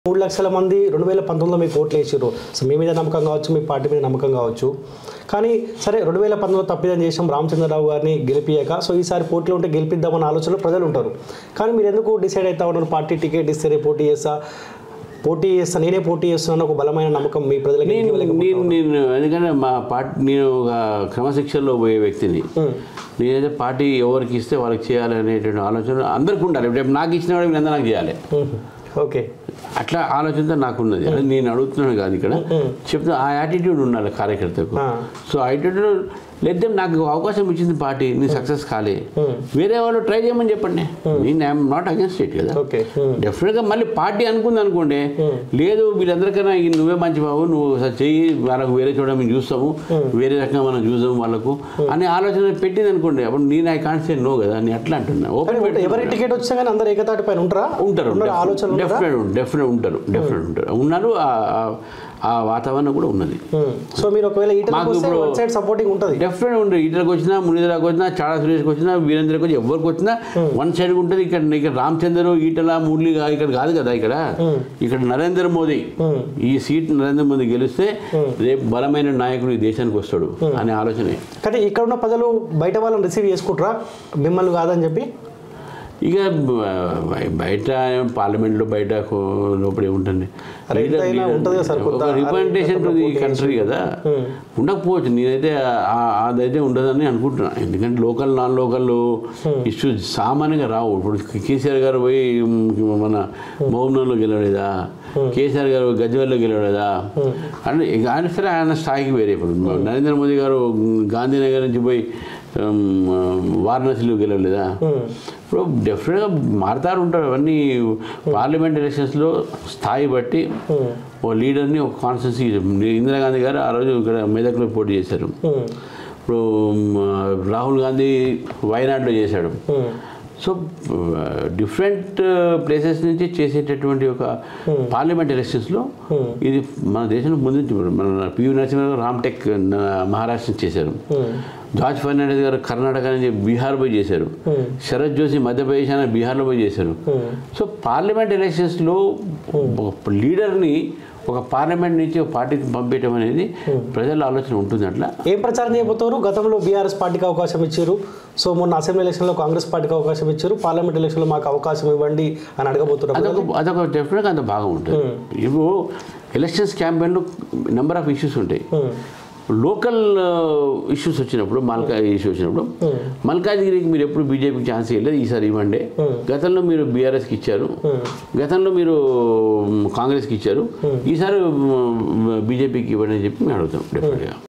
3 లక్షల మంది 2019లో మీకు ఓట్లు వేసారు. సో మీ మీద నమ్మకం కావచ్చు, మీ పార్టీ మీద నమ్మకం కావచ్చు. కానీ సరే 2019లో తప్పిదం చేసాం రామచంద్రరావు గారిని గెలిపియక, సో ఈసారి పోటీలో ఉంటే గెలిపిద్దామన్న ఆలోచనలో ప్రజలు ఉంటారు. కానీ మీరు ఎందుకు డిసైడ్ అవుతా ఉన్నారు పార్టీ టికెట్ ఇస్తేనే పోటీ చేస్తా నేనే పోటీ చేస్తున్నాను ఒక బలమైన నమ్మకం మీ ప్రజలకి? నేను ఎందుకంటే మా పార్టీ నేను ఒక క్రమశిక్షణలో పోయే వ్యక్తిని. నేనైతే పార్టీ ఎవరికి ఇస్తే వాళ్ళకి చేయాలి అనేటువంటి ఆలోచన అందరికీ ఉండాలి. రేపు నాకు ఇచ్చిన వాడు వీళ్ళందరూ నాకు చేయాలి. ఓకే, అట్లా ఆలోచనతో నాకున్నది. అది నేను అడుగుతున్నాను కాదు, ఇక్కడ చెప్తున్నా ఆ యాటిట్యూడ్ ఉండాలి కార్యకర్తకు. సో ఆ యాటిట్యూడ్ లేదా నాకు అవకాశం ఇచ్చింది పార్టీ, నేను సక్సెస్ కాలే, వేరే వాళ్ళు ట్రై చేయమని చెప్పండి. నేను ఐఎమ్ నాట్ అగేన్స్ట్ ఇట్ కదా. డెఫినెట్గా మళ్ళీ పార్టీ అనుకుంది అనుకోండి, లేదు వీళ్ళందరికన్నా నువ్వే మంచి బాబు, నువ్వు చెయ్యి, వాళ్ళకు వేరే చోట మేము చూస్తాము, వేరే రకంగా మనం చూసాము వాళ్ళకు అనే ఆలోచన పెట్టింది అనుకోండి, అప్పుడు నేను ఐ కాంట్ సే నో కదా. నేను అట్లా అంటున్నా. ఎవరి టికెట్ వచ్చా కానీ అందరు ఏకతాటి పైన ఉంటారు. డెఫినెట్ ఉంటారు ఉన్నారు. ఆ వాతావరణం కూడా ఉన్నది. సో మీరు ఒకవేళ సపోర్టింగ్ ఉంటుంది, డెఫినెట్ ఉంటుంది. ఈటలకు వచ్చినా, మునిదలకు వచ్చినా, చాడా సురేష్కి వచ్చినా, వీరేంద్రకు వచ్చి ఎవరికి వచ్చినా వన్ సైడ్ ఉంటుంది. ఇక్కడ రామచంద్ర, ఈటల, మురళి ఇక్కడ కాదు కదా. ఇక్కడ నరేంద్ర మోదీ, ఈ సీట్ నరేంద్ర మోదీ గెలిస్తే రేపు బలమైన నాయకుడు ఈ దేశానికి వస్తాడు అనే ఆలోచనే. కానీ ఇక్కడ ఉన్న ప్రజలు బయట వాళ్ళని రిసీవ్ చేసుకుంటారా మిమ్మల్ని కాదని చెప్పి? ఇక బయట పార్లమెంట్లో బయట లోపల ఏముంటుంది, రిప్రజెంటేషన్ టు ది కంట్రీ కదా, ఉండకపోవచ్చు. నేనైతే అదైతే ఉండదని అనుకుంటున్నాను. ఎందుకంటే లోకల్ నాన్ లోకల్ ఇష్యూస్ సామాన్యంగా రావు. ఇప్పుడు కేసీఆర్ గారు పోయి మన మహబూబ్నగర్లో గెలవలేదా, కేసీఆర్ గారు గజ్వేల్లో గెలవలేదా అంటే ఆయన సరే ఆయన స్థాయికి వేరే. ఇప్పుడు నరేంద్ర మోదీ గారు గాంధీనగర్ నుంచి పోయి వారణాసిలో గెలవలేదా. ఇప్పుడు డెఫినెట్గా మారుతారు ఉంటారు. అవన్నీ పార్లమెంట్ ఎలక్షన్స్లో స్థాయి బట్టి ఓ లీడర్ని ఒక కాన్స్టిట్యున్సీ. ఇందిరాగాంధీ గారు ఆ రోజు ఇక్కడ మెదక్లో పోటీ చేశారు. ఇప్పుడు రాహుల్ గాంధీ వయనాడులో చేశాడు. సో డిఫరెంట్ ప్లేసెస్ నుంచి చేసేటటువంటి ఒక పార్లమెంట్ ఎలక్షన్స్లో ఇది మన దేశంలో ముందు. మన పివి నరసింహరావు రామ్టెక్ మహారాష్ట్ర చేశారు. జార్జ్ ఫెర్నాండెస్ గారు కర్ణాటక నుంచి బీహార్ పోయి చేశారు. శరత్ జోషి మధ్యప్రదేశ్ అని బీహార్లో పోయి చేశారు. సో పార్లమెంట్ ఎలక్షన్స్లో లీడర్ని ఒక పార్లమెంట్ నుంచి ఒక పార్టీకి పంపించడం అనేది ప్రజల ఆలోచన ఉంటుంది. అట్లా ఏం ప్రచారం చేయబోతారు? గతంలో బీఆర్ఎస్ పార్టీకి అవకాశం ఇచ్చారు. సో మొన్న అసెంబ్లీ ఎలక్షన్లో కాంగ్రెస్ పార్టీకి అవకాశం ఇచ్చారు. పార్లమెంట్ ఎలక్షన్లో మాకు అవకాశం ఇవ్వండి అని అడగబోతున్నారు. అదొక డెఫినెట్గా అంత బాగా ఉంటుంది. ఇప్పుడు ఎలక్షన్స్ క్యాంపెయిన్లో నెంబర్ ఆఫ్ ఇష్యూస్ ఉంటాయి. లోకల్ ఇష్యూస్ వచ్చినప్పుడు, మల్కాజ్ ఇష్యూ వచ్చినప్పుడు, మల్కాజ్గిరికి మీరు ఎప్పుడు బీజేపీకి ఛాన్స్ ఇవ్వలేదు, ఈసారి ఇవ్వండి. గతంలో మీరు బీఆర్ఎస్కి ఇచ్చారు, గతంలో మీరు కాంగ్రెస్కి ఇచ్చారు, ఈసారి బీజేపీకి ఇవ్వండి అని చెప్పి మేము అడుగుతాం డెఫినెట్గా.